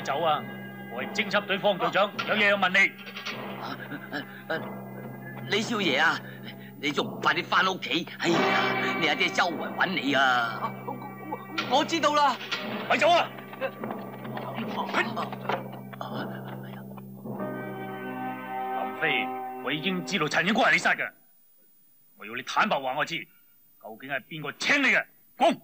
走啊！我係偵緝隊方隊長，有嘢要問你。 李少爺啊，你仲唔快啲翻屋企？哎呀，你阿爹周圍揾你啊！我知道啦， 咪走啊！林飛，我已經知道陳應該係你殺嘅，我要你坦白話我知，究竟係邊個請你嘅？講！